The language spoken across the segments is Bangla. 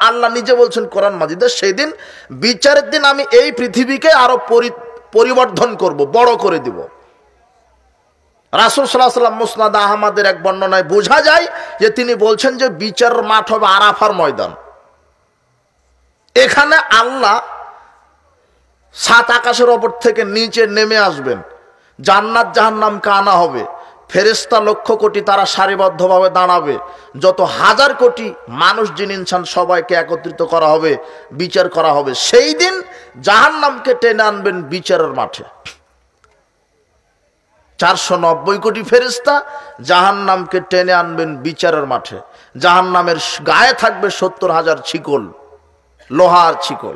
আল্লাহ নিজে বলছেন কোরআন মাজিদে, সেই দিন বিচারের দিন আমি এই পৃথিবীকে আরো পরিবর্ধন করব, বড় করে দিব। রাসূল সাল্লাল্লাহু আলাইহি ওয়াসাল্লাম মুসনাদ আহমদের এক বর্ণনায় বোঝা যায় যে তিনি বলছেন যে বিচারের মাঠ হবে আরাফার ময়দান। এখানে আল্লাহ সাত আকাশের ওপর থেকে নিচে নেমে আসবেন, জান্নাত জাহান্নামকে আনা হবে, ফেরেশতা লক্ষ কোটি তারা সারিবদ্ধভাবে দাঁড়াবে, যত হাজার কোটি মানুষ জিন ইনসান সবাইকে একত্রিত করা হবে, বিচার করা হবে। সেই দিন জাহান্নামকে টেনে আনবেন বিচারের মাঠে। 490 কোটি ফেরেশতা জাহান্নামকে টেনে আনবেন বিচারের মাঠে। জাহান্নামের গায়ে থাকবে 70,000 শিকল, লোহার শিকল।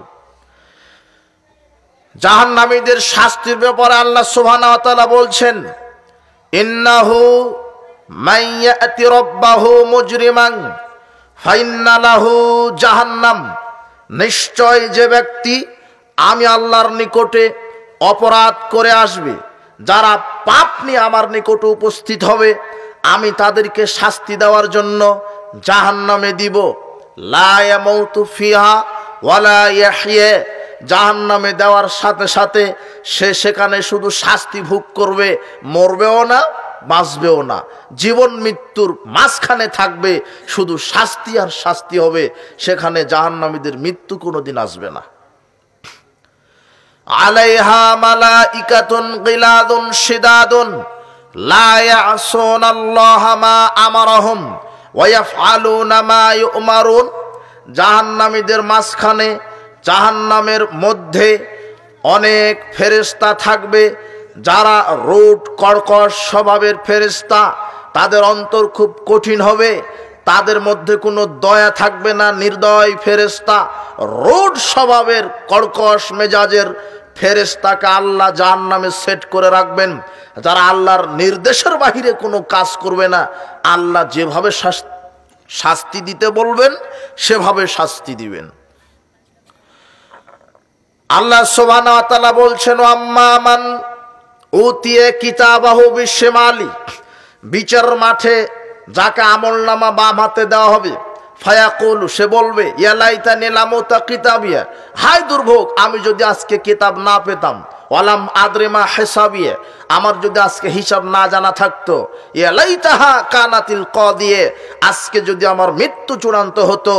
জাহান্নামীদের শাস্তির ব্যাপারে আল্লাহ সুবহানাহু ওয়া তাআলা বলছেন, ইন্নাহু মাইয়াতি রাব্বাহু মুজরিমান ফাইন্না লাহু জাহান্নাম, নিশ্চয় যে ব্যক্তি আমি আল্লাহর নিকটে অপরাধ করে আসবে, যারা পাপ নিয়ে আমার নিকটে উপস্থিত হবে, আমি তাদেরকে শাস্তি দেওয়ার জন্য জাহান্নামে দিব। লা ইয়ামুতু ফিহা ওয়ালা ইয়াহইয়া, জাহান্নামে দেওয়ার সাথে সাথে সে সেখানে শুধু শাস্তি ভোগ করবে, মরবেও না বাঁচবেও না, জীবন মৃত্যুর মাঝখানে থাকবে, শুধু শাস্তি আর শাস্তি হবে। সেখানে জাহান্নামীদের মৃত্যু কোনোদিন আসবে না। আলাইহা মালাইকাতুন গিলাদুন শিদাদুন লা ইয়াসুনাল্লাহা মা আমারহুম ওয়া ইয়াফআলুনা মা ইউমারুন, জাহান্নামীদের মাঝখানে, জাহান্নামের মধ্যে অনেক ফেরেশতা থাকবে, যারা রুট কর্কশ স্বভাবের ফেরেশতা, তাদের অন্তর খুব কঠিন হবে, তাদের মধ্যে কোনো দয়া থাকবে না, নির্দয় ফেরেশতা। রুট স্বভাবের কর্কশ মেজাজের ফেরেশতাকে আল্লাহ জাহান্নামে সেট করে রাখবেন, যারা আল্লাহর নির্দেশের বাহিরে কোনো কাজ করবে না। আল্লাহ যেভাবে শাস্তি দিতে বলবেন সেভাবে শাস্তি দিবেন। আল্লাহ সুবহানাহু ওয়া তাআলা বলছেন, আম্মা মান উতিয়া কিতাবাহু বিশিমালি, বিচার মাঠে যাকে আমলনামা বাম হাতে দেওয়া হবে, ফায়াকুল, সে বলবে, ইয়া লাইতানি লাম উতা কিতাবিয়া, হায় দুর্ভোগ, আমি যদি আজকে কিতাব না পেতাম, ওয়ালাম আদরি মা হিসাবিয়া, আমার যদি আজকে হিসাব না জানা থাকতো, ইয়া লাইতাহা কানাতিল কাদিয়ে, আজকে যদি আমার মৃত্যু চূড়ান্ত হতো,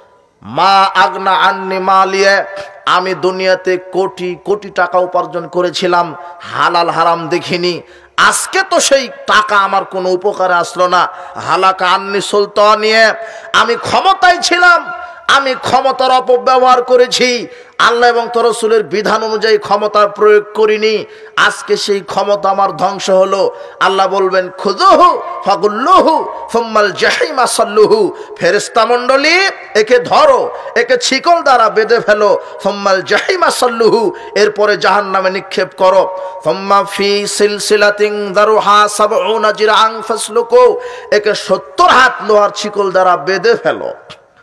মা আগনা আন্নি মালিয়া, আমি দুনিয়াতে কোটি কোটি টাকা উপার্জন করেছিলাম, হালাল হারাম দেখিনি, আজকে তো সেই টাকা আমার কোনো উপকারে আসলো না। হালাকা আন্নি সুলতানিয়ে, আমি ক্ষমতায় ছিলাম, আমি ক্ষমতার অপব্যবহার করেছি, আল্লাহ এবং তার রাসূলের বিধান অনুযায়ী ক্ষমতার প্রয়োগ করিনি, আজকে সেই ক্ষমতা আমার ধ্বংস হলো। আল্লাহ বলবেন, খুযুহু ফাগুল্লুহু সুম্মাল জাহিমা সাল্লুহু, ফেরেশতা মণ্ডলী একে ধরো, একে শিকল দ্বারা বেঁধে ফেলো, সুম্মাল জাহিমা সাল্লুহু, এরপরে জাহান্নামে নিক্ষেপ করো, সুম্মা ফি সিলসিলাতিন দারুহা সাবউনা জিরআন ফাসলুকু, একে 70 হাত লোহার শিকল দ্বারা বেঁধে ফেলো।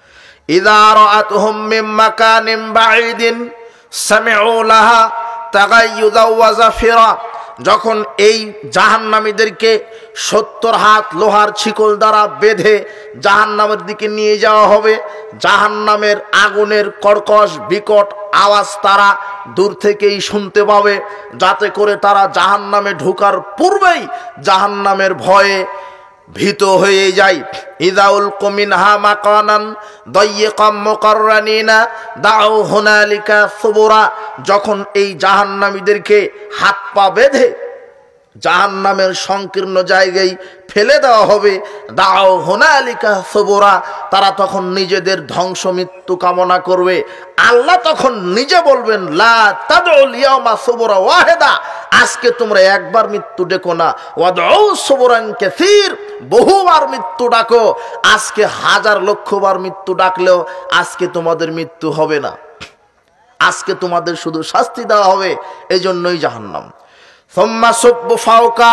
ইযা রাআতুহুম মিন মাকানিন বাঈদিন সামিউ লাহা তাগায়্যুযাও ওয়া জাফিরা, যখন এই জাহান্নামীদেরকে 70 হাত লোহার শিকল দ্বারা বেঁধে জাহান্নামের দিকে নিয়ে যাওয়া হবে, জাহান্নামের আগুনের কর্কশ বিকট আওয়াজ তারা দূর থেকেই শুনতে পাবে, যাতে করে তারা জাহান্নামে ঢোকার পূর্বেই জাহান্নামের ভয়ে ভীত হয়ে যায়। ইদাউল কুমিনহা মাকানান দায়্যিকাম মুকাররানিনা দাউ হুনালিকা সুবুরা, যখন এই জাহান্নামীদেরকে হাত পা বেঁধে জাহান্নামের সংকীর্ণ জায়গায় ফেলে দেওয়া হবে, দাউ হুনালিকা সুবুরা, তারা তখন নিজেদের ধ্বংস মৃত্যু কামনা করবে। আল্লাহ তখন নিজে বলবেন, লা তাদউল ইয়াউমা সুবুরা ওয়াহিদা, আজকে তোমরা একবার মৃত্যু ডেকো না, ওয়াদউ সুবুরান কাসীর, বহুবার মৃত্যু ডাকো, আজকে হাজার লক্ষবার মৃত্যু ডাকলেও আজকে তোমাদের মৃত্যু হবে না, আজকে তোমাদের শুধু শাস্তি দেওয়া হবে। এই জন্যই জাহান্নাম। সুম্মা সুব্বু ফাওকা,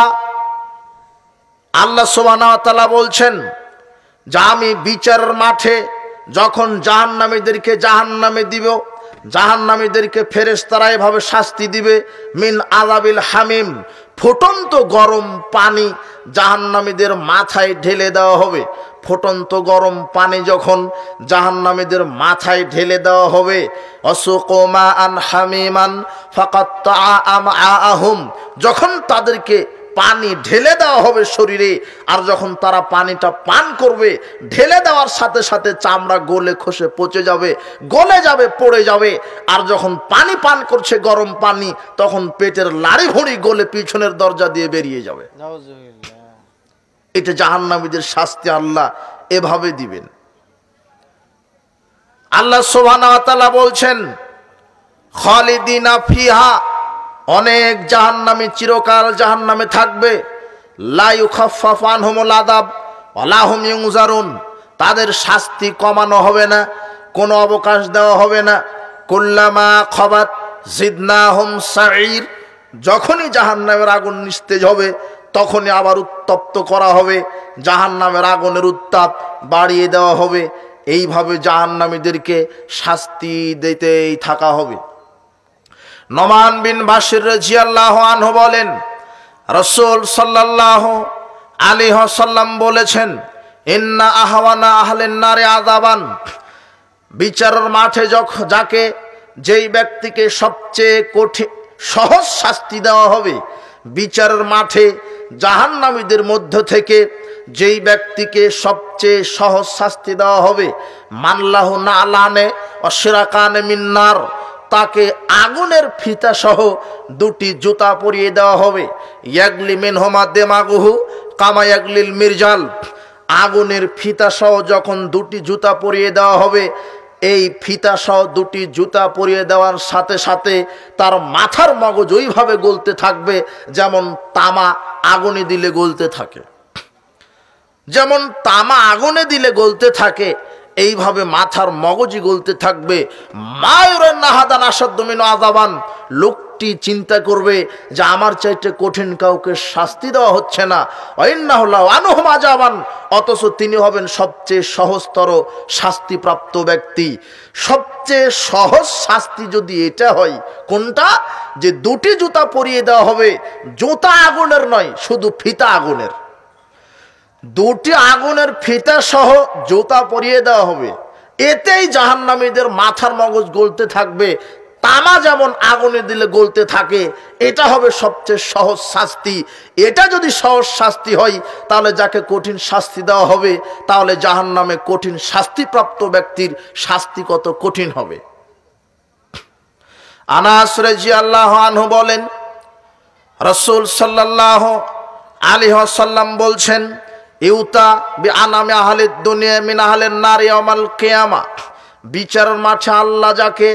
আল্লাহ সুবহানাহু ওয়া তাআলা বলছেন যে আমি বিচারের মাঠে যখন জাহান্নামীদেরকে জাহান্নামে দিব, জাহান্নামীদেরকে ফেরেশতারা এভাবে শাস্তি দিবে, মিন আযাবিল হামিম, ফুটন্ত গরম পানি জাহান্নামীদের মাথায় ঢেলে দেওয়া হবে, ফুটন্ত গরম পানি যখন জাহান্নামীদের মাথায় ঢেলে দেওয়া হবে, অসুকুমা আন হামিমান ফাকাত্তা আমআআহুম, যখন তাদেরকে পানি ঢেলে দেওয়া হবে শরীরে, আর যখন তারা পানিটা পান করবে, ঢেলে দেওয়ার সাথে সাথে চামড়া গলে খসে পচে যাবে, গলে যাবে, পড়ে যাবে। আর যখন পানি পান করছে গরম পানি, তখন পেটের লাড়ি ভুঁড়ি গলে পিছনের দরজা দিয়ে বেরিয়ে যাবে। এটা জাহান্নামীদের শাস্তি আল্লাহ এভাবে দিবেন। আল্লাহ সুবহানাহু ওয়া তাআলা বলছেন, খালিদিনা ফিহা, অনেক জাহান্নামী চিরকাল জাহান্নামে থাকবে। লা ইউখাফফাফু আনহুমুল আযাব ওয়া লা হুম ইউনজারুন, তাদের শাস্তি কমানো হবে না, কোনো অবকাশ দেওয়া হবে না। কুল্লামা খাবাত জিদনাহুম সাঈর, যখনই জাহান্নামের আগুন নিস্তেজ হবে তখনই আবার উত্তপ্ত করা হবে, জাহান্নামের আগুনের উত্তাপ বাড়িয়ে দেওয়া হবে। এইভাবে জাহান্নামীদেরকে শাস্তি দিতেই থাকা হবে। নোমান বিন বাশির রাদিয়াল্লাহু আনহু বলেন, রাসূল সাল্লাল্লাহু আলাইহি ওয়াসাল্লাম বলেছেন, ইন্না আহওয়ানা আহলিন নারে আযাবান, বিচারের মাঠে যাকে, যেই ব্যক্তিকে সবচেয়ে কঠিন সহজ শাস্তি দেওয়া হবে, বিচারের মাঠে জাহান্নামীদের মধ্য থেকে যেই ব্যক্তিকে সবচেয়ে সহজ শাস্তি দেওয়া হবে, মানলাহু নালানে অশরাকানে মিন্নার, তাকে আগুনের ফিতা সহ দুটি জুতা পরিয়ে দেওয়া হবে। ইয়াগলি মিনহুমা দিমাগুহু কামা ইয়াগলিল মিরজাল, আগুনের ফিতা সহ যখন দুটি জুতা পরিয়ে দেওয়া হবে, এই ফিতা সহ দুটি জুতা পরিয়ে দেওয়ার সাথে সাথে তার মাথার মগজ ওইভাবে গলতে থাকবে যেমন তামা আগুনে দিলে গলতে থাকে, যেমন তামা আগুনে দিলে গলতে থাকে, এইভাবে মাথার মগজই গলতে থাকবে। মায়ুরান নাহাদান আসাদ্দু মিন আযাবান, লোকটি চিন্তা করবে যে আমার চাইতে কঠিন কাউকে শাস্তি দেওয়া হচ্ছে না। ওয়াইন্নাহু লাহু আনহুম আযাবান, অথচ তিনি হবেন সবচেয়ে সহজতর শাস্তিপ্রাপ্ত ব্যক্তি। সবচেয়ে সহজ শাস্তি যদি এটা হয়, কোনটা? যে দুটি জুতা পরিয়ে দেওয়া হবে, জুতা আগুনের নয়, শুধু ফিতা আগুনের, দুটি আগুনের ফিতা সহ জুতা পরিয়ে দেওয়া হবে। এতেই জাহান্নামীদের মাথার মগজ গলতে থাকবে, তামা যেমন আগুনে দিলে গলতে থাকে। এটা হবে সবচেয়ে সহজ শাস্তি। এটা যদি সহজ শাস্তি হয়, তাহলে যাকে কঠিন শাস্তি দেওয়া হবে, তাহলে জাহান্নামে কঠিন শাস্তিপ্রাপ্ত ব্যক্তির শাস্তি কত কঠিন হবে। আনাস রাদিয়াল্লাহু আনহু বলেন, রাসূল সাল্লাল্লাহু আলাইহি ওয়াসাল্লাম বলছেন, ইউতা বিআনামি আহলিদ দুনিয়া মিন আহলিন নার ইয়াউমাল কিয়ামা, বিচারের মাঠে আল্লাহ যাকে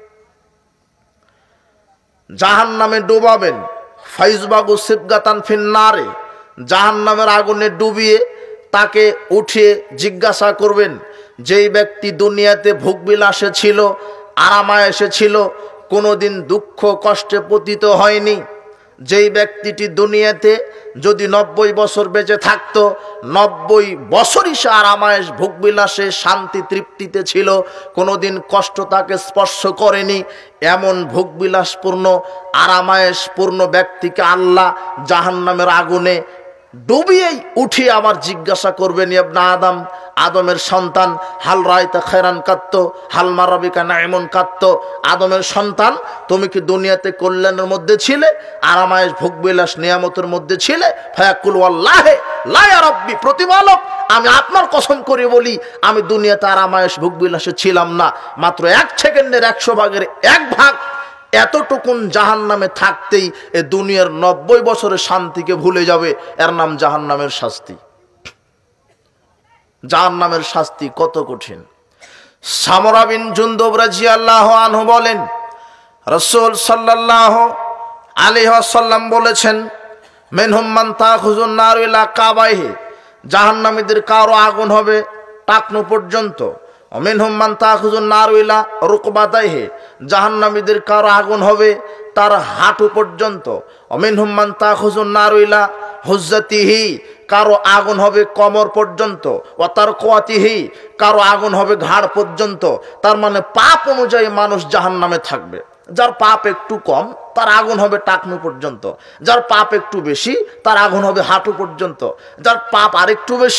জাহান্নামে ডুবাবেন, ফাইজবাগু সিবগাতান ফিন্নারে, জাহান্নামের আগুনে ডুবিয়ে তাকে উঠিয়ে জিজ্ঞাসা করবেন, যেই ব্যক্তি দুনিয়াতে ভোগবিলাসে ছিল, আরামায়েশে ছিল, কোনোদিন দুঃখ কষ্টে পতিত হয়নি, যেই ব্যক্তিটি দুনিয়াতে যদি 90 বছর বেঁচে থাকতো, 90 বছরই সে আরামায়েশ ভোগবিলাসে শান্তি তৃপ্তিতে ছিল, কোনোদিন কষ্ট তাকে স্পর্শ করেনি, এমন ভোগবিলাসপূর্ণ আরামায়েশপূর্ণ ব্যক্তিকে আল্লাহ জাহান্নামের আগুনে ডুবিয়েই উঠিয়ে আবার জিজ্ঞাসা করবেন, ইবনা আদম, আদমের সন্তান, হাল রায়তা খায়রান কাত্ত হাল মারাবিকা নাইমুন কাত্ত, আদমের সন্তান, তুমি কি দুনিয়াতে কল্যাণের মধ্যে ছিলে, আরামায়েশ ভোগবিলাস নিয়ামতের মধ্যে ছিলে? ফায়াকুল ওয়াল্লাহি লা ইয়া রাব্বি, প্রতিপালক আমি আপনার কসম করে বলি, আমি দুনিয়াতে আরামায়েশ ভোগবিলাসে ছিলাম না। মাত্র 1 সেকেন্ডের 100 ভাগের 1 ভাগ এতটুকুন জাহান্নামে থাকতেই এ দুনিয়ার 90 বছরের শান্তিকে ভুলে যাবে। এর নাম জাহান্নামের শাস্তি। জাহান্নামের শাস্তি কত কঠিন। সামরা বিন জুনদুব রাদিয়াল্লাহু আনহু বলেন, রাসূল সাল্লাল্লাহু আলাইহি ওয়াসাল্লাম বলেছেন, মিনহুম মান তাখুজুন নারু ইলা কাবাইহি, জাহান্নামীদের কারো আগুন হবে টাকনু পর্যন্ত। মিনহুম মান তাখুজুন নারু ইলা রুকবাতাইহি, জাহান্নামীদের কারো আগুন হবে তার হাঁটু পর্যন্ত। মিনহুম মান তাখুজুন নারু ইলা হুজ্জাতিহি, কারো আগুন হবে কোমর পর্যন্ত। ও তার কোয়াতিহি, কারো আগুন হবে ঘাড় পর্যন্ত। তার মানে পাপ অনুযায়ী মানুষ জাহান্নামে থাকবে। যার পাপ একটু কম তার আগুন হবে টাকনু পর্যন্ত, যার পাপ একটু বেশি তার আগুন হবে হাঁটু পর্যন্ত, যার পাপ আরেকটু বেশি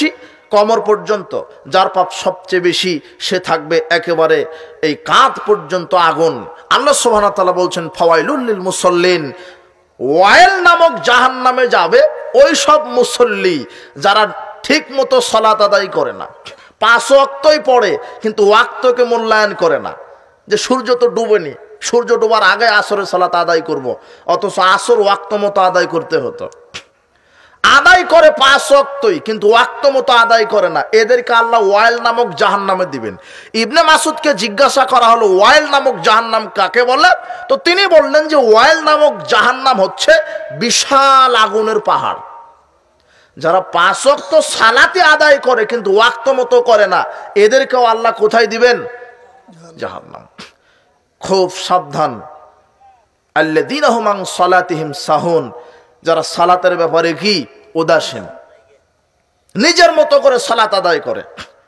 কমর পর্যন্ত, যার পাপ সবচেয়ে বেশি সে থাকবে একেবারে এই কাঁধ পর্যন্ত আগুন। আল্লাহ সুবহানাহু ওয়া তাআলা বলছেন ফাওয়াইলুল লিল মুসাল্লিন, ওয়াইল নামক জাহান্নামে যাবে ওই সব মুসল্লি যারা ঠিক মতো সালাত আদায় করে না, 5 ওয়াক্তই পড়ে কিন্তু ওয়াক্তকে মূল্যায়ন করে না। যে সূর্য তো ডুবেনি, সূর্য ডোবার আগে আসরের সালাত আদায় করব, অথচ আসর ওয়াক্ত মতো আদায় করতে হতো। আদায় করে 5 ওয়াক্তই কিন্তু ওয়াক্ত মতো আদায় করে না, এদেরকে আল্লাহ ওয়াইল নামক জাহান্নামে দিবেন। ইবনে মাসুদকে জিজ্ঞাসা করা হলো ওয়াইল নামক জাহান্নাম কাকে বলে, তো তিনি বললেন যে ওয়াইল নামক জাহান্নাম হচ্ছে বিশাল আগুনের পাহাড়। যারা 5 ওয়াক্ত সালাতে আদায় করে কিন্তু ওয়াক্ত মতো করে না, এদেরকেও আল্লাহ কোথায় দিবেন? জাহান্নাম। খুব সাবধান। আল্লাযীনা হুম আন সালাতিহিম সাহুন, যারা সালাতের ব্যাপারে কি উদাসীন, নিজের মতো করে সালাত আদায় করে।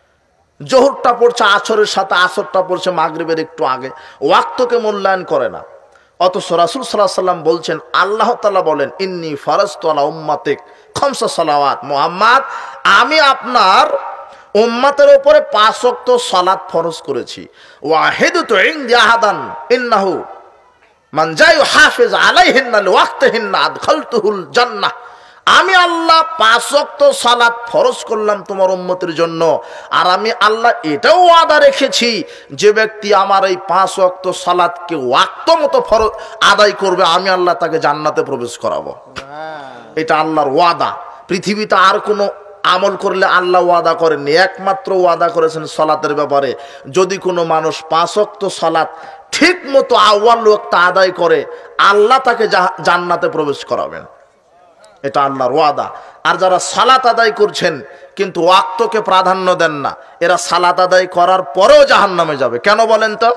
জোহরটা পড়ছে আসরের সাথে, আসরটা পড়ছে মাগরিবের একটু আগে, ওয়াক্তকে মূল্যায়ন করে না। অথচ রাসূল সাল্লাল্লাহু আলাইহি ওয়াসাল্লাম বলছেন, আল্লাহ তাআলা বলেন ইন্নী ফারাজতু আলা উম্মাতিক খামসা সালাওয়াত, মুহাম্মদ আমি আপনার উম্মতের উপরে 5 ওয়াক্ত সালাত ফরজ করেছি। ওয়াহিদতু ইনদি আহাদান ইন্নাহু মান জায়ু হাফিজ আলাইহিন্না লিওয়াক্তিহিন্না আদখালতুহুল জান্নাহ, আমি আল্লাহ 5 ওয়াক্ত সালাত ফরজ করলাম তোমার উম্মতের জন্য, আর আমি আল্লাহ এটাও ওয়াদা রেখেছি যে ব্যক্তি আমার এই 5 ওয়াক্ত সালাতকে ওয়াক্ত মতো ফরজ আদায় করবে আমি আল্লাহ তাকে জান্নাতে প্রবেশ করাবো। এটা আল্লাহর ওয়াদা। পৃথিবীতে আর কোনো আমল করলে আল্লাহ ওয়াদা করেননি, একমাত্র ওয়াদা করেছেন সালাতের ব্যাপারে। যদি কোনো মানুষ 5 ওয়াক্ত সালাত ঠিক মতো আউয়াল ওয়াক্ত আদায় করে আল্লাহ তাকে জান্নাতে প্রবেশ করাবেন, এটা আল্লাহর ওয়াদা। আর যারা সালাত আদায় করছেন কিন্তু ওয়াক্তকে প্রাধান্য দেন না, এরা সালাত আদায় করার পরেও জাহান্নামে যাবে। কেন বলেন তো?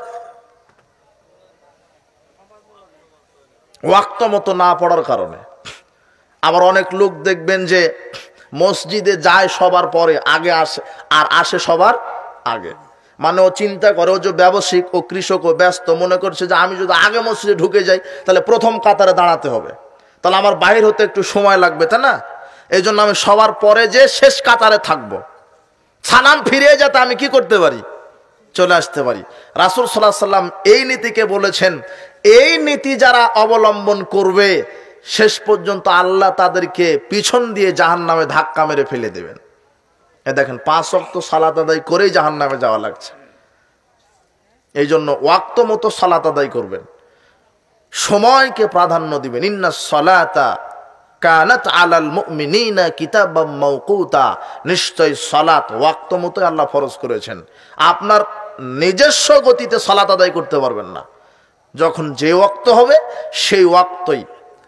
ওয়াক্ত মতো না পড়ার কারণে। আবার অনেক লোক দেখবেন যে মসজিদে যায় সবার পরে, আগে আসে, আর আসে সবার আগে। মানে ও চিন্তা করে, ও যে ব্যবসায়িক ও কৃষক ও ব্যস্ত, মনে করছে যে আমি যদি আগে মসজিদে ঢুকে যাই তাহলে প্রথম কাতারে দাঁড়াতে হবে, তাহলে আমার বাইরে হতে একটু সময় লাগবে, তাই না? এই জন্য আমি সবার পরে যে শেষ কাতারে থাকবো, সালাম ফিরিয়ে যেতে আমি কি করতে পারি? চলে আসতে পারি। রাসূল সাল্লাল্লাহু আলাইহি ওয়াসাল্লাম এই নীতিকে বলেছেন, এই নীতি যারা অবলম্বন করবে শেষ পর্যন্ত আল্লাহ তাদেরকে পিছন দিয়ে জাহান্নামে ধাক্কা মেরে ফেলে দেবেন। এ দেখেন 5 ওয়াক্ত সালাত আদায় করেই জাহান্নামে যাওয়া লাগছে। এই জন্য ওয়াক্ত মতো সালাত আদায় করবেন, সময়কে প্রাধান্য দিবেন। ইন্নাস সালাতা কানাত আলাল মুমিনিনা কিতাবাম মাওকুতা, নিশ্চয় সালাত ওয়াক্ত মতো আল্লাহ ফরজ করেছেন। আপনার নিজস্ব গতিতে সালাত আদায় করতে পারবেন না, যখন যে ওয়াক্ত হবে সেই ওয়াক্তই।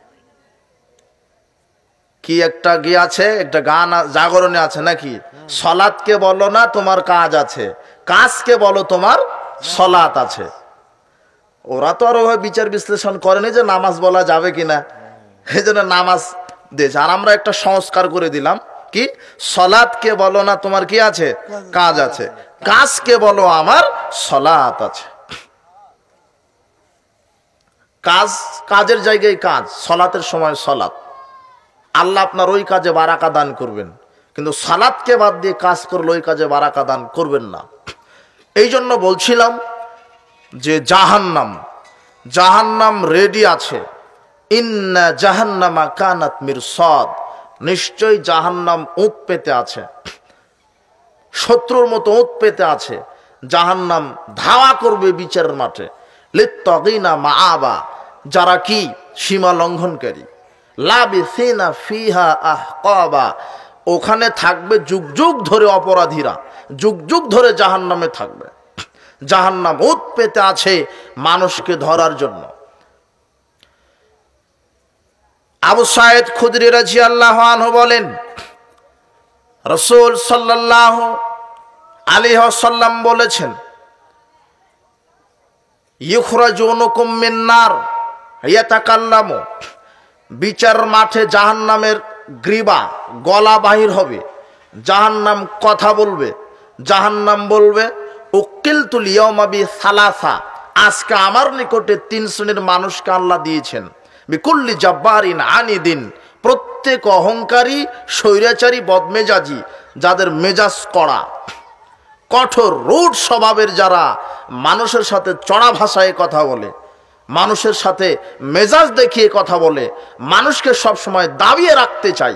কি একটা গিয়ে আছে, একটা গান জাগরণে আছে নাকি, সালাতকে বলো না তোমার কাজ আছে, কাজকে বলো তোমার সালাত আছে। ওরা তো আর ওভাবে বিচার বিশ্লেষণ করেনি যে নামাজ বলা যাবে কিনা, এই জন্য নামাজ দিয়েছে। আর আমরা একটা সংস্কার করে দিলাম, কি সালাতকে বলো না তোমার কি আছে, কাজ আছে, কাজকে বলো আমার সালাত আছে। কাজ, কাজের জায়গায় কাজ, সালাতের সময় সালাত। আল্লাহ আপনার ওই কাজে বারাকা দান করবেন, কিন্তু সালাতকে বাদ দিয়ে কাজ করলে ওই কাজে বারাকা দান করবেন না। এই জন্য বলছিলাম যে জাহান্নাম, জাহান্নাম রেডি আছে। ইন্না জাহান্নামা কানাত মিরসাদ, নিশ্চয় জাহান্নাম উঁত পেতে আছে, শত্রুর মতো উঁত পেতে আছে। জাহান্নাম ধাওয়া করবে বিচারের মাঠে। লিত্তাগিনা মাআবা, যারা কি সীমা লঙ্ঘনকারী। লাবিসিনা ফিহা আহকাবা, ওখানে থাকবে যুগ যুগ ধরে অপরাধীরা, যুগ যুগ ধরে জাহান্নামে থাকবে। জাহান্নাম উৎ পেতে আছে মানুষকে ধরার জন্য। আবু সাঈদ খুদরি রাদিয়াল্লাহু আনহু বলেন, রাসূল সাল্লাল্লাহু আলাইহি ওয়াসাল্লাম বলেছেন, ইখরাজুনুকুম মিন নার ইয়াতাকাল্লামু, বিচার মাঠে জাহান্নামের গ্রীবা গলা বাহির হবে, জাহান্নাম কথা বলবে। জাহান্নাম বলবে, উকিলতুল ইয়াউমা বিসালাসা, আজকে আমার নিকটে 3 শ্রেণীর মানুষকে আল্লাহ দিয়েছেন। বিকুল্লি জাব্বারিন আনিদিন, প্রত্যেক প্রত্যেক অহংকারী, স্বৈরাচারী, বদমেজাজি, যাদের মেজাজ কড়া, কঠোর রূঢ় স্বভাবের, যারা মানুষের সাথে চড়া ভাষায় কথা বলে, মানুষের সাথে মেজাজ দেখিয়ে কথা বলে, মানুষকে সবসময় দাবিয়ে রাখতে চায়,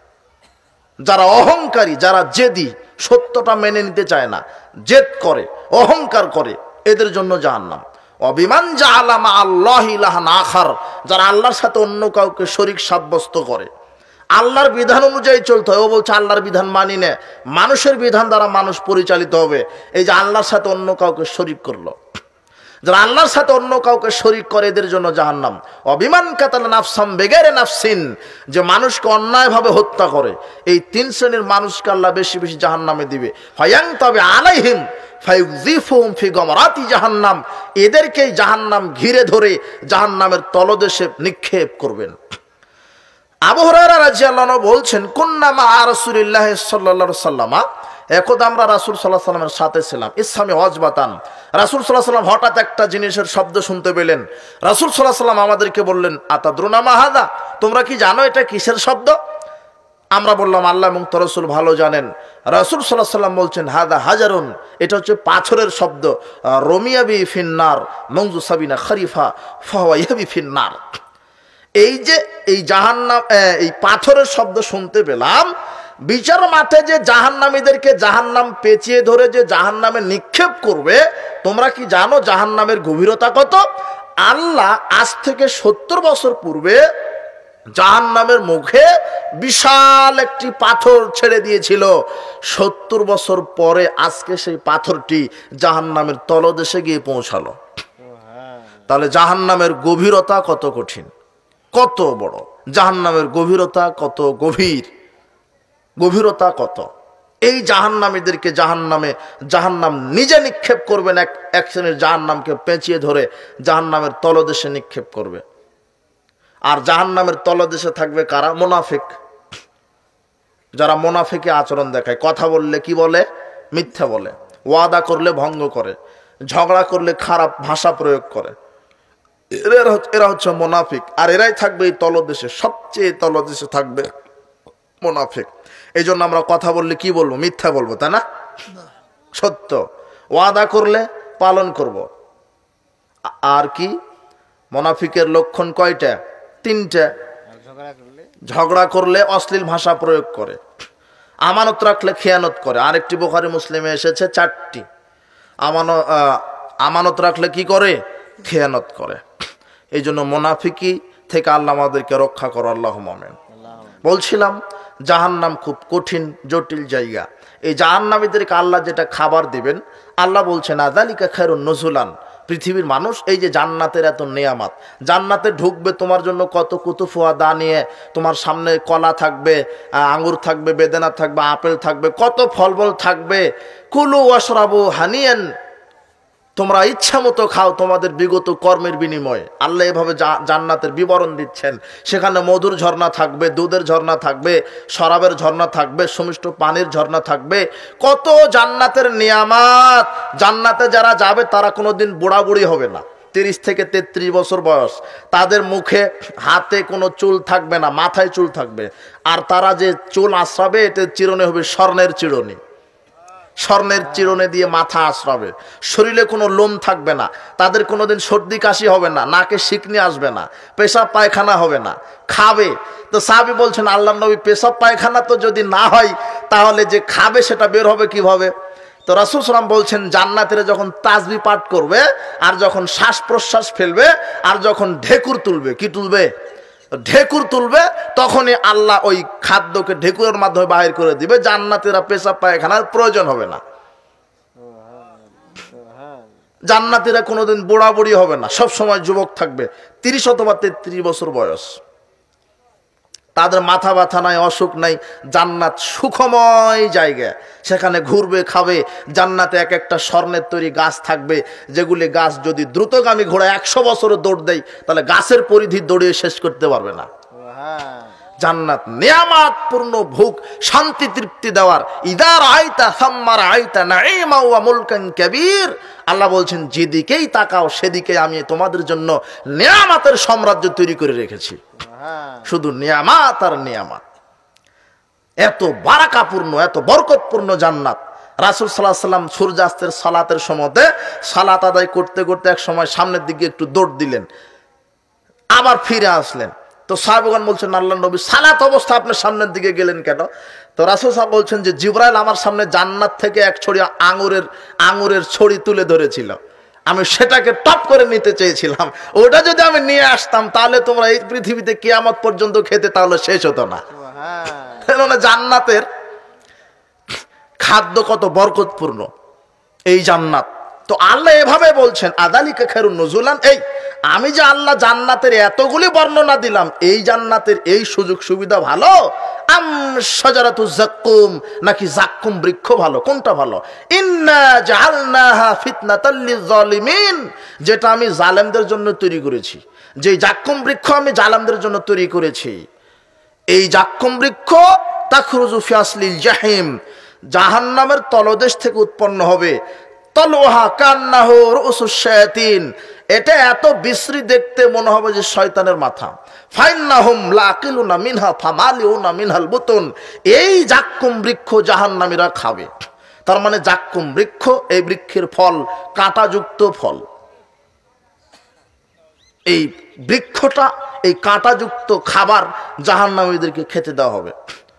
যারা অহংকারী, যারা জেদি, সত্যটা মেনে নিতে চায় না, জেদ করে, অহংকার করে, এদের জন্য জাহান্নাম। অবিমান জাআলা মা আল্লাহি ইলাহান আখার, যারা আল্লাহর সাথে অন্য কাউকে শরীক সাব্যস্ত করে। আল্লাহর বিধান অনুযায়ী চলতে হয়, ও বলছে আল্লাহর বিধান মানি না, মানুষের বিধান দ্বারা মানুষ পরিচালিত হবে। এই যে আল্লাহর সাথে অন্য কাউকে শরীক করলো, যারা আল্লাহর সাথে অন্য কাউকে শরীক করে, এদের জন্য জাহান্নাম। অবিমান কাতালা নাফসাম বেগাইরে নাফসিন, যে মানুষকে অন্যায়ভাবে হত্যা করে, এই তিন শ্রেণীর মানুষকে আল্লাহ বেশি বেশি জাহান্নামে দিবে। ফায়াং তবে আলাইহিম ফায়ুযিফুহুম ফি গমরাতি জাহান্নাম, এদেরকেই জাহান্নাম ঘিরে ধরে জাহান্নামের তলদেশে নিক্ষেপ করবেন। আবু হুরায়রা রাদিয়াল্লাহু আনহু বলছেন, কুন্না মা রাসূলিল্লাহি সাল্লাল্লাহু আলাইহি ওয়াসাল্লাম, একদা আমরা রাসূল সাল্লাল্লাহু আলাইহি ওয়াসাল্লামের সাথে ছিলাম। ইসসামি ওয়াজবাতান, রাসূল সাল্লাল্লাহু আলাইহি ওয়াসাল্লাম হঠাৎ একটা জিনিসের শব্দ শুনতে পেলেন। রাসূল সাল্লাল্লাহু আলাইহি ওয়াসাল্লাম আমাদেরকে বললেন, আতাদরুনা মা হাদা, তোমরা কি জানো এটা কিসের শব্দ? আমরা বললাম, আল্লাহ এবং তার রাসূল ভালো জানেন। রাসূল সাল্লাল্লাহু আলাইহি ওয়াসাল্লাম বলছেন, হাদা হাজারুন, এটা হচ্ছে পাথরের শব্দ। রমিয়া বি ফিন্নার মুনযু সাবিনা খরিফা ফাহুয়া ইয়াবি ফিন্নার। এই যে এই জাহান্নাম, এই পাথরের শব্দ শুনতে পেলাম, বিচার মাঠে যে জাহান্নামীদেরকে জাহান্নাম পেঁচিয়ে ধরে যে জাহান্নামে নিক্ষেপ করবে, তোমরা কি জানো জাহান্নামের গভীরতা কত? আল্লাহ আজ থেকে 70 বছর পূর্বে জাহান্নামের মুখে বিশাল একটি পাথর ছেড়ে দিয়েছিল। 70 বছর পরে আজকে সেই পাথরটি জাহান্নামের তলদেশে গিয়ে পৌঁছালো। তাহলে জাহান্নামের গভীরতা কত কঠিন, কত বড়, জাহান্নামের গভীরতা কত গভীর, গভীরতা কত। এই জাহান্নামীদেরকে জাহান্নাম নিজে নিক্ষেপ করবেন, এক শ্রেণীর জাহান্নামকে পেঁচিয়ে ধরে জাহান্নামের তলদেশে নিক্ষেপ করবে। আর জাহান্নামের তলদেশে থাকবে কারা? মুনাফিক, যারা মুনাফিকে আচরণ দেখায়। কথা বললে কি বলে? মিথ্যা বলে। ওয়াদা করলে ভঙ্গ করে, ঝগড়া করলে খারাপ ভাষা প্রয়োগ করে। এরা হচ্ছে মুনাফিক। আর এরাই থাকবে এই তলদেশে, সবচেয়ে তলদেশে থাকবে মুনাফিক। এই জন্য আমরা কথা বললে কি বলবো? মিথ্যা বলবো, তাই না? সত্য। ওয়াদা করলে পালন করব। আর কি? মুনাফিকের লক্ষণ কয়টা? 3টা। ঝগড়া করলে অশ্লীল ভাষা প্রয়োগ করে, আমানত রাখলে খেয়ানত করে। আরেকটি বুখারী মুসলিমে এসেছে 4টি। আমানত রাখলে কি করে? খেয়ানত করে। এই জন্য মুনাফিকি থেকে আল্লাহ আমাদেরকে রক্ষা করো, আল্লাহুম্মা আমিন। বলছিলাম জাহান্নাম খুব কঠিন জটিল জায়গা। এই জাহান্নামীদেরকে আল্লাহ যেটা খাবার দিবেন, আল্লাহ বলছেন আযালিকা খায়রুন নুজুলান। পৃথিবীর মানুষ, এই যে জান্নাতের এত নেয়ামত, জান্নাতে ঢুকবে, তোমার জন্য কত কুতুফুয়া দা নিয়ে, তোমার সামনে কলা থাকবে, আঙ্গুর থাকবে, বেদানা থাকবে, আপেল থাকবে, কত ফলমূল থাকবে। কুলু ওয়াশরাবু হানিয়ান, তোমরা ইচ্ছা মতো খাও তোমাদের বিগত কর্মের বিনিময়ে। আল্লাহ এভাবে জান্নাতের বিবরণ দিচ্ছেন। সেখানে মধুর ঝর্ণা থাকবে, দুধের ঝর্ণা থাকবে, শরাবের ঝর্ণা থাকবে, সুমিষ্ট পানির ঝর্ণা থাকবে, কত জান্নাতের নিয়ামত। জান্নাতে যারা যাবে তারা কোনোদিন বুড়াবুড়ি হবে না। 30 থেকে 33 বছর বয়স, তাদের মুখে হাতে কোনো চুল থাকবে না, মাথায় চুল থাকবে। আর তারা যে চুল আশ্রাবে, এটা চিরুনি হবে স্বর্ণের চিরুনি। স্বর্ণের চিরুনি দিয়ে মাথা আশ্রাবে। শরীরে কোনো লোম থাকবে না, তাদের কোনোদিন সর্দি কাশি হবে না, নাকে শিকনি আসবে না, পেশাব পায়খানা হবে না। খাবে তো সাহাবী বলছেন, আল্লাহর নবী পেশাব পায়খানা তো যদি না হয়, তাহলে যে খাবে সেটা বের হবে কিভাবে? তো রাসূল সাল্লাল্লাহু আলাইহি ওয়াসাল্লাম বলছেন, জান্নাতীরা যখন তাসবিহ পাঠ করবে, আর যখন শ্বাস প্রশ্বাস ফেলবে, আর যখন ঢেকুর তুলবে, কি তুলবে? ঢেকুর তুলবে, তখনই আল্লাহ ওই খাদ্যকে ঢেকুরের মাধ্যমে বাহির করে দিবে। জান্নাতীরা পেশাব পায়খানার প্রয়োজন হবে না। জান্নাতীরা কোনোদিন বুড়া বুড়ি হবে না, সব সময় যুবক থাকবে। 30 অথবা 33 বছর বয়স, তাদের মাথা ব্যথা নাই, অসুখ নাই। জান্নাত সুখময় জায়গা, সেখানে ঘুরবে, খাবে। জান্নাতে এক একটা স্বর্ণের তৈরি গাছ থাকবে, যেগুলি গাছ যদি দ্রুতগামী ঘোড়া 100 বছরে দৌড় দেয়, তাহলে গাছের পরিধি দৌড়িয়ে শেষ করতে পারবে না। জান্নাত নিয়ামত পূর্ণ, ভোগ শান্তি তৃপ্তি দেওয়ার। ইদার আইতা সাম্মার আইতা নাঈমা ওয়া মুলকান কাবীর। আল্লাহ বলছেন, যেদিকেই তাকাও সেদিকে আমি তোমাদের জন্য নিয়ামতের সাম্রাজ্য তৈরি করে রেখেছি। শুধু নিয়ামাত আর নিয়ামাত। এত বারাকাপূর্ণ, এত বরকতপূর্ণ জান্নাত। রাসূল সাল্লাল্লাহু আলাইহি ওয়াসাল্লাম সূর্যাস্তের সালাতের সময়তে সালাত আদায় করতে করতে এক সময় সামনের দিকে একটু দৌড় দিলেন, আবার ফিরে আসলেন। তো সাহাবাগণ বলছেন, আল্লাহর নবী সালাত অবস্থা আপনি সামনের দিকে গেলেন কেন? তো রাসূল সাহেব বলছেন যে জিবরাইল আমার সামনে জান্নাত থেকে এক ছড়ি আঙুরের ছড়ি তুলে ধরেছিল, আমি সেটাকে টপ করে নিতে চেয়েছিলাম। ওটা যদি আমি নিয়ে আসতাম তাহলে তোমরা এই পৃথিবীতে কিয়ামত পর্যন্ত খেতে, তাহলে শেষ হতো না। জান্নাতের খাদ্য কত বরকতপূর্ণ এই জান্নাত। তো আল্লাহ এভাবে বলছেন, আযালিকা খায়রুন নুজুলান, এই আমি যে আল্লাহ জান্নাতের এতগুলি বর্ণনা দিলাম, এই জান্নাতের এই সুযোগ সুবিধা ভালো, আম শাজারাতু যাক্কুম, নাকি যাক্কুম বৃক্ষ ভালো? কোনটা ভালো? ইন্না জাআলনাহা ফিতনাতাল লিয-যালিমিন, যেটা আমি জালেমদের জন্য তৈরি করেছি। যে যাক্কুম বৃক্ষ আমি জালেমদের জন্য তৈরি করেছি। এই যাক্কুম বৃক্ষ তাখরুজু ফি আসলিল জাহিম, জাহান্নামের তলদেশ থেকে উৎপন্ন হবে। তলওহা কান্নাহু রুউসুশ শায়াতিন, এটা এত বিশ্রী দেখতে মনে হবে যে শয়তানের মাথা। ফাইন্নাহুম লাকিলুনা মিনহা ফামালিউনা মিনহাল বুতুন, এই যাক্কুম বৃক্ষ জাহান্নামীরা খাবে। তার মানে যাক্কুম বৃক্ষ, এই বৃক্ষের ফল কাঁটাযুক্ত ফল। এই বৃক্ষটা, এই কাঁটাযুক্ত খাবার জাহান্নামীদেরকে খেতে দেওয়া হবে।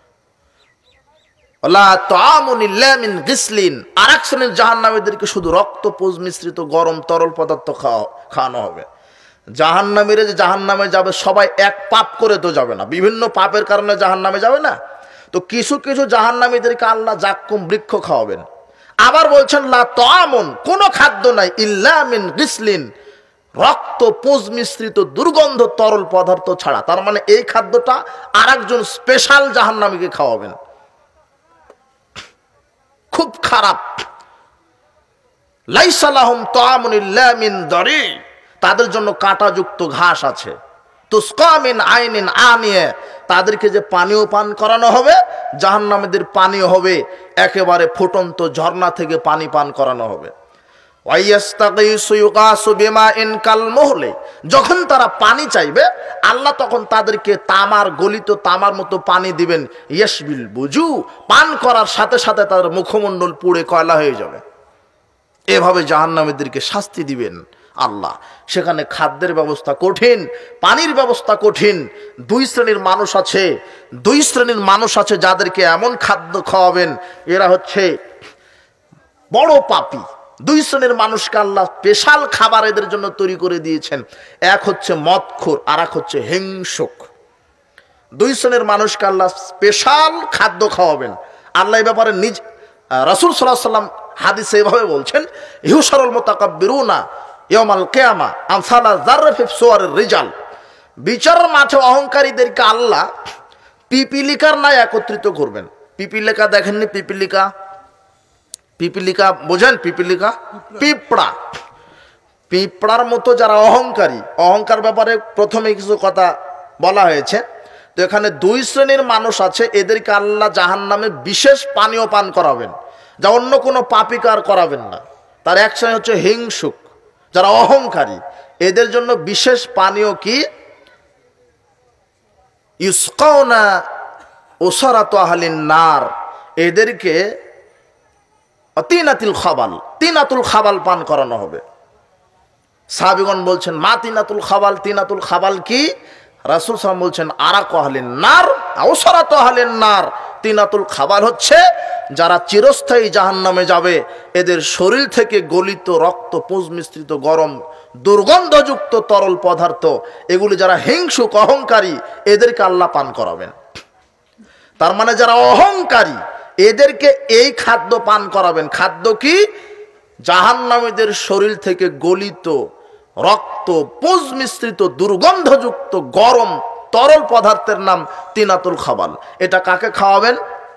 আর এক শ্রেণীর জাহান্নামীদেরকে শুধু রক্ত পুজ মিশ্রিত গরম তরল পদার্থ খাওয়ানো হবে। জাহান্নামীরা যে জাহান্নামে যাবে সবাই এক পাপ করে তো যাবে না, বিভিন্ন পাপের কারণে জাহান্নামে যাবে না। তো কিছু কিছু জাহান্নামীদেরকে আল্লাহ যাক্কুম বৃক্ষ খাওয়াবেন। আবার বলছেন লা তাআমুন, কোন খাদ্য নাই, ইল্লা মিন গিসলিন, রক্ত পুজ মিশ্রিত দুর্গন্ধ তরল পদার্থ ছাড়া। তার মানে এই খাদ্যটা আর একজন স্পেশাল জাহান্নামীকে খাওয়াবেন, খুব খারাপ। লাইসা লাহুম তাআমুন ইল্লা মিন দারি, তাদের জন্য কাঁটাযুক্ত ঘাস আছে। তুসকা মিন আইনিন আনিয়া, তাদেরকে যে পানীয় পান করানো হবে, জাহান্নামীদের পানীয় হবে একেবারে ফুটন্ত ঝর্ণা থেকে পানি পান করানো হবে। ওয়াইয়াস্তাগীসু ইউগাসু বিমাইন কালমুহলি, যখন তারা পানি চাইবে আল্লাহ তখন তাদেরকে তামার, গলিত তামার মতো পানি দিবেন। ইয়াশবিল বুজু, পান করার সাথে সাথে তাদের মুখমণ্ডল পুড়ে কয়লা হয়ে যাবে। এভাবে জাহান্নামীদেরকে শাস্তি দিবেন আল্লাহ। সেখানে খাদ্যের ব্যবস্থা কঠিন, পানির ব্যবস্থা কঠিন। দুই শ্রেণীর মানুষ আছে যাদেরকে এমন খাদ্য খাওয়াবেন, এরা হচ্ছে বড় পাপী। দুই শ্রেণীর মানুষকে আল্লাহ স্পেশাল খাবার এদের জন্য তৈরি করে দিয়েছেন। এক হচ্ছে মদখোর, আর এক হচ্ছে হিংসুক। দুই শ্রেণীর মানুষকে আল্লাহ স্পেশাল খাদ্য খাওয়াবেন। আল্লাহ এই ব্যাপারে রাসূল সাল্লাল্লাহু আলাইহি ওয়াসাল্লাম হাদিসে এভাবে বলছেন, ইউশারুল মুতাকাব্বিরুনা ইয়াউমাল কিয়ামা আমসালা যাররা ফি সুওয়ারির রিজাল, বিচারের মাঠে অহংকারীদেরকে আল্লাহ পিপিলিকার ন্যায় একত্রিত করবেন। পিপিলিকা দেখেননি? পিপিলিকা বোঝেন? পিপিলিকা পিঁপড়ার মতো যারা অহংকারী, অহংকার ব্যাপারে প্রথমে কিছু কথা বলা হয়েছে। তো এখানে দুই শ্রেণীর মানুষ আছে, এদেরকে আল্লাহ জাহান্নামে বিশেষ পানীয় পান করাবেন, যা অন্য কোনো পাপীকে আর করাবেন না। তার এক শ্রেণী হচ্ছে হিংসুক, যারা অহংকারী, এদের জন্য বিশেষ পানীয় কি? ইউসকাউনা উসারাতু আহলিন নার, এদেরকে তিনাতুল খাবাল পান করানো হবে। সাহাবীগণ বলছেন, মা তিনাতুল খাবাল কি? রাসূল সাল্লাল্লাহু আলাইহি ওয়াসাল্লাম বলছেন, আরাকু আহলিন নার উসারাতু আহলিন নার, তিনাতুল খাবাল হচ্ছে যারা চিরস্থায়ী জাহান্নামে যাবে, এদের শরীর থেকে গলিত রক্ত পুঁজ মিশ্রিত গরম দুর্গন্ধযুক্ত তরল পদার্থ, এগুলি যারা হিংসুক অহংকারী, এদেরকে আল্লাহ পান করাবেন। তার মানে যারা অহংকারী এদেরকে এই খাদ্য পান করাবেন। খাদ্য কি? জাহান্নামীদের শরীর থেকে গলিত রক্ত পুঁজ মিশ্রিত দুর্গন্ধযুক্ত গরম তরল পদার্থের নাম তিনাতুল খাবাল। এটা কাকে খাওয়াবেন?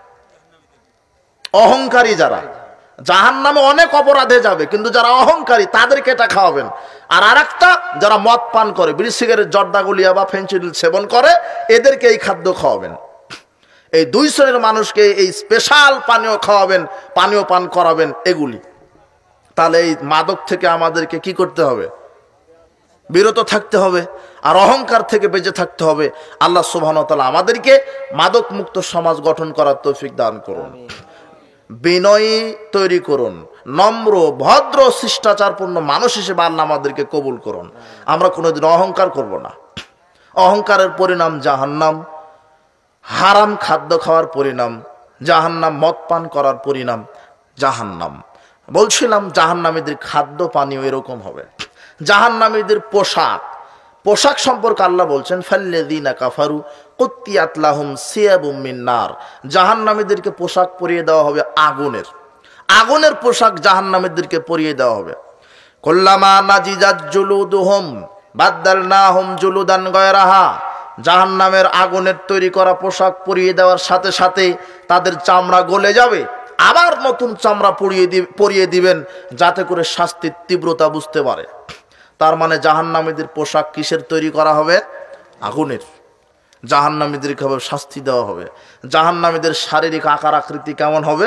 অহংকারী যারা জাহান্নামে অনেক অপরাধে যাবে, কিন্তু যারা অহংকারী তাদেরকে এটা খাওয়াবেন। আর আরেকটা যারা মদ পান করে, বিড়ি সিগারেট জর্দা গুলিয়া বা ফেন্সিডিল সেবন করে, এদেরকে এই খাদ্য খাওয়াবেন। এই দুই শ্রেণীর মানুষকে এই স্পেশাল পানীয় খাওয়াবেন, পানীয় পান করাবেন এগুলি। তাহলে এই মাদক থেকে আমাদেরকে কি করতে হবে? বিরত থাকতে হবে, আর অহংকার থেকে বেঁচে থাকতে হবে। আল্লাহ সুবহানাহু ওয়া তাআলা আমাদেরকে মাদক মুক্ত সমাজ গঠন করার তৌফিক দান করুন। বিনয়ী তৈরি করুন, নম্র ভদ্র শিষ্টাচারপূর্ণ মানুষ হিসেবে আল্লাহ আমাদেরকে কবুল করুন। আমরা কোনোদিন অহংকার করব না। অহংকারের পরিণাম জাহান্নাম, হারাম খাদ্য খাওয়ার পরিণাম জাহান্নাম, মদ পান করার পরিণাম জাহান্নাম। বলছিলাম জাহান্নামীদের খাদ্য পানীয় এরকম হবে। জাহান্নামীদের পোশাক সম্পর্কে আল্লাহ বলছেন ফাল্লাযীনা কাফারু কুত্তিয়াত লাহুম সিয়াবুম মিন নার। জাহান্নামীদেরকে পোশাক পরিয়ে দেওয়া হবে আগুনের পোশাক জাহান্নামীদেরকে পরিয়ে দেওয়া হবে। কুল্লামা নাজিজাত জুলুদুহুম বাদদালনাহুম জুলুদান গায়রাহা। জাহান্নামের আগুনের তৈরি করা পোশাক পরিয়ে দেওয়ার সাথে সাথে তাদের চামড়া গলে যাবে, আবার নতুন চামড়া পরিয়ে দিবেন যাতে করে শাস্তির তীব্রতা বুঝতে পারে। তার মানে জাহান্নামীদের পোশাক কিসের তৈরি করা হবে? আগুনের। জাহান্নামীদেরকে হবে শাস্তি দেওয়া হবে। জাহান্নামীদের শারীরিক আকার আকৃতি কেমন হবে?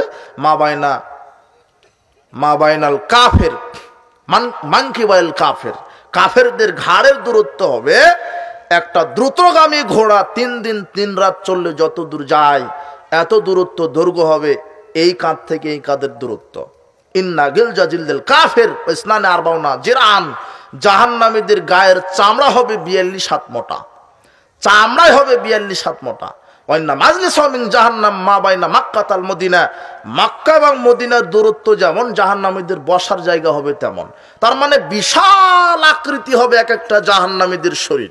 মা বাইনাল কাফের মানকিবাইল কাফের। কাফেরদের ঘাড়ের দূরত্ব হবে একটা দ্রুতগামী ঘোড়া 3 দিন 3 রাত চললে যত দূর যায় এত দূরত্ব দৈর্ঘ্য হবে এই কাঁধ থেকে এই কাঁধের দূরত্ব। ইন্না গিলজা জিলদিল কাফের ইসনানে আরবাউনা জিরান। জাহান্নামীদের গায়ের চামড়া হবে 42 হাত মোটা, চামড়াই হবে 42 হাত মোটা। ওয়াইন্না মাজলিসুম মিন জাহান্নাম মা বাইনা মাক্কাতাল মদিনা। মক্কা এবং মদিনার দূরত্ব যেমন জাহান্নামীদের বসার জায়গা হবে তেমন। তার মানে বিশাল আকৃতি হবে এক একটা জাহান্নামীদের শরীর।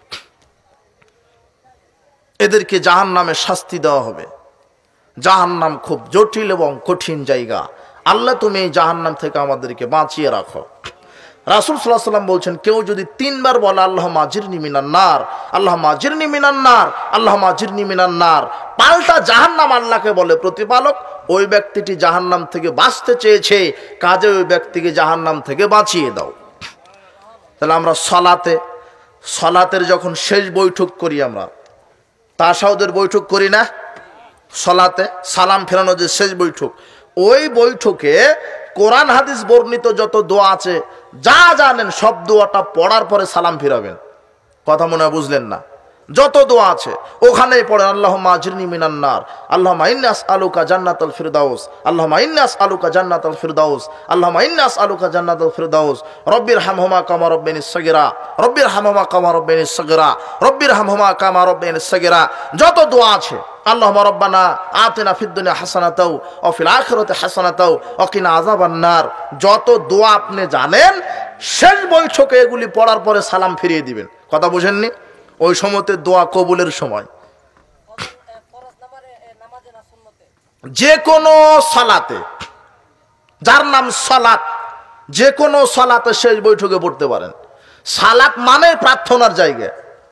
এদেরকে জাহান্নামে শাস্তি দেওয়া হবে। জাহান্নাম খুব জটিল এবং কঠিন জায়গা। আল্লাহ তুমি এই জাহান্নাম থেকে আমাদেরকে বাঁচিয়ে রাখো। রাসূল সাল্লাল্লাহু আলাইহি ওয়াসাল্লাম বলছেন কেউ যদি 3 বার বলে আল্লাহুম্মা আজিরনি মিনান নার, আল্লাহুম্মা আজিরনি মিনান নার, আল্লাহুম্মা আজিরনি মিনান নার, পাল্টা জাহান্নাম আল্লাহকে বলে প্রতিপালক ওই ব্যক্তিটি জাহান্নাম থেকে বাঁচতে চেয়েছে, কাজে ওই ব্যক্তিকে জাহান্নাম থেকে বাঁচিয়ে দাও। তাহলে আমরা সলাতের যখন শেষ বৈঠক করি, আমরা তাশাহুদের বৈঠক করি না, সলাতে সালাম ফেরানো যে শেষ বৈঠক, ওই বৈঠকে কোরআন হাদিস বর্ণিত যত দোয়া আছে যা জানেন সব দোয়াটা পড়ার পরে সালাম ফিরাবেন। কথা মনে হয় বুঝলেন না? যত দোয়া আছে ওখানেই পড়েন আল্লাহুম্মা আজিরনি মিনান নার, আল্লাহুম্মা ইন্নী আসআলুকা জান্নাতাল ফিরদাউস, আল্লাহুম্মা ইন্নী আসআলুকা জান্নাতাল ফিরদাউস, আল্লাহুম্মা ইন্নী আসআলুকা জান্নাতাল ফিরদাউস, রব্বির হামহুমা কামা রাব্বানিস সাগীরা, রব্বির হামহুমা কামা রাব্বানিস সাগীরা, রব্বির হামহুমা কামা রাব্বানিস সাগীরা। যত দোয়া আছে আল্লাহুম্মা রাব্বানা আতিনা ফিদ দুনিয়া হাসানাতাও ওয়া ফিল আখিরাতি হাসানাতাও ওয়া কিনা আযাবান নার। যত দোয়া আপনি জানেন শেষ বৈঠকে এগুলি পড়ার পরে সালাম ফিরিয়ে দিবেন। কথা বুঝেননি? ওই সময়তে দোয়া কবুলের সময়। যে কোনো সালাতে, যার নাম সালাত, যে কোনো সালাতে শেষ বৈঠকে পড়তে পারেন। সালাত মানে প্রার্থনার জায়গা।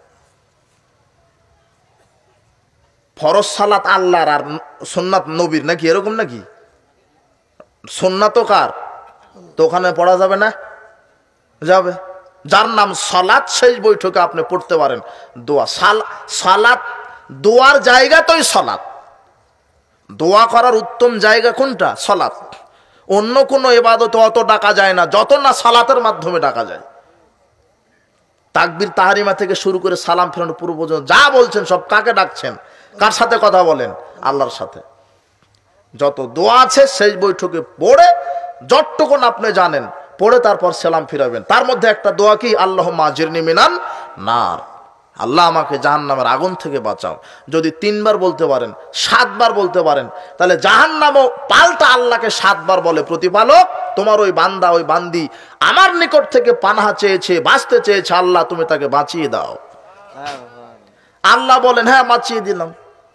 ফরজ সালাত আল্লাহর আর সুন্নাত নবীর নাকি, এরকম নাকি? সুন্নাত কার? তো ওখানে পড়া যাবে না? যাবে। যার নাম সালাত শেষ বৈঠকে আপনি পড়তে পারেন দোয়া। সালাত দোয়ার জায়গা তোই সালাত। দোয়া করার উত্তম জায়গা কোনটা? সালাত। অন্য কোনো ইবাদতে অত ডাকা যায় না যত না সালাতের মাধ্যমে ডাকা যায়। তাকবীর তাহরিমা থেকে শুরু করে সালাম ফেরানো পুরো পর্যন্ত যা বলছেন সব কাকে ডাকছেন? কার সাথে কথা বলেন? আল্লাহর সাথে। যত দোয়া আছে শেষ বৈঠকে পড়ে যতটুকুন আপনি জানেন পড়ে তারপর সালাম ফিরাবেন। তার মধ্যে একটা দোয়া কি? আল্লাহুম্মা আজিরনি মিনান নার, আল্লাহ আমাকে জাহান্নামের আগুন থেকে বাঁচাও। যদি 3 বার বলতে পারেন, 7 বার বলতে পারেন, তাহলে জাহান্নামও পাল্টা আল্লাহকে 7 বার বলে প্রতিপালক তোমার ওই বান্দা ওই বান্দি আমার নিকট থেকে পানাহা চেয়েছে, বাঁচতে চেয়েছে, আল্লাহ তুমি তাকে বাঁচিয়ে দাও। আল্লাহ বলেন হ্যাঁ বাঁচিয়ে দিলাম।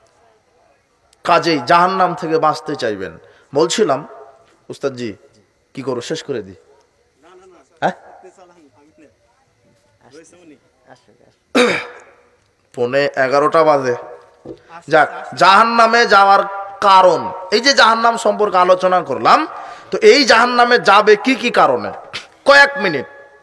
কাজেই জাহান্নাম থেকে বাঁচতে চাইবেন। বলছিলাম উস্তাদজি কি করো, শেষ করে দি। হ্যাঁ 11:15 বাজে। যাক, জাহান্নামে যাওয়ার কারণ, এই যে জাহান্নাম সম্পর্কে আলোচনা করলাম, তো এই জাহান্নামে যাবে কি কি কারণে? কয়েক মিনিট।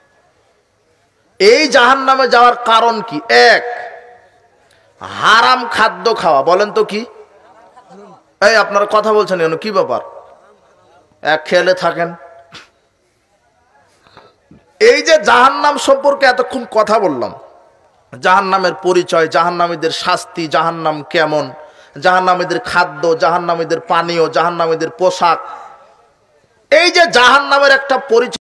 এই জাহান্নামে যাওয়ার কারণ কি? 1, হারাম খাদ্য খাওয়া। বলেন তো কি? এই আপনারা কথা বলছেন কেন? কি ব্যাপার? এক খেয়ালে থাকেন। এই যে জাহান্নাম সম্পর্কে এতক্ষণ কথা বললাম, জাহান্নামের পরিচয়, জাহান্নামীদের শাস্তি, জাহান্নাম কেমন, জাহান্নামীদের খাদ্য, জাহান্নামীদের পানীয়, জাহান্নামীদের পোশাক, এই যে জাহান্নামের একটা পরিচয়